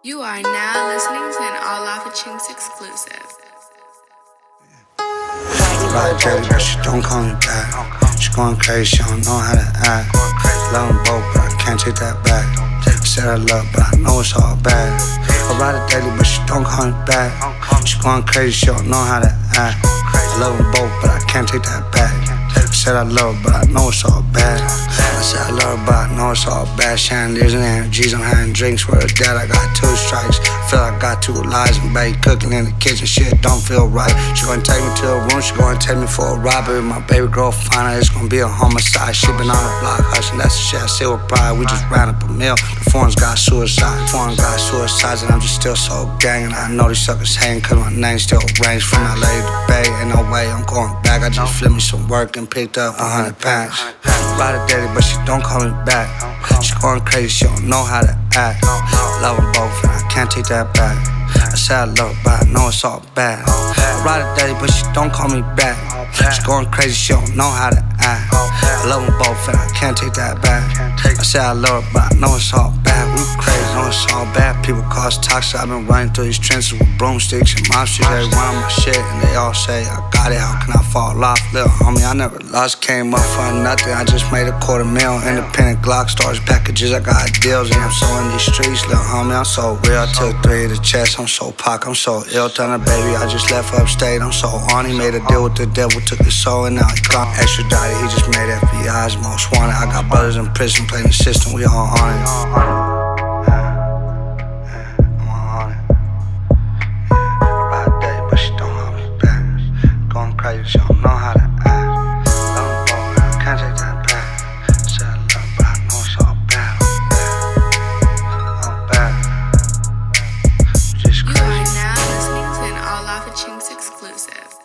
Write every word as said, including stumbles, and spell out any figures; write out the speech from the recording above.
You are now listening to an All Off of Chinks exclusive. Ride dirty, but she don't call me back. She going crazy, she don't know how to act. Love them both, but I can't take that back. I said I love, but I know it's all bad. I ride it daily, but she don't call me back. She going crazy, she don't know how to act. I love them both, but I can't take that back. I said I love her, but I know it's all bad. I said I love her, but I know it's all bad. Chandeliers and energies, I'm having drinks with her dad. I got two strikes, feel I got two lives. And baby cooking in the kitchen, shit don't feel right. She gonna take me to her room, she gonna take me for a robbery. My baby girl find out it's gonna be a homicide. She been on the block hustling, that's the shit I say with pride. We just ran up a meal, the foreign's got suicide. The foreign got suicides and I'm just still so gang. And I know these suckers hating cause my name still rings from L A to Bay. Ain't no way I'm going back, I just flipped me some work and picked up a hundred pounds. Ride it daily, but she don't call me back. She going crazy, she don't know how to act. Love them both and I can't take that back. I said I love her, but I know it's all bad. I ride it daily, but she don't call me back. She going crazy, she don't know how to act. I love them both and I can't take that back. I said I love her, but I know it's all bad. We crazy, know it's all bad. People call us toxic. I've been running through these trenches with broomsticks and mobsters. They run my shit and they all say I got it. How can I fall off? Little homie, I never lost, came up for nothing. I just made a quarter mil. Independent Glock stores, packages. I got deals and I'm so in these streets, little homie. I'm so real. I took three of the chest. I'm so pock. I'm so ill. Tell her baby I just left upstate. I'm so on. He made a deal with the devil, took his soul and now he gone. Extradited. He just made F B I's most wanted. I got brothers in prison playing the system. We all on it. She don't know how to act. Love them both, I can't take that back. I said I love her, but I know it's all bad. All bad. All bad. Just crazy. You are now listening to an All Off of Chinks exclusive.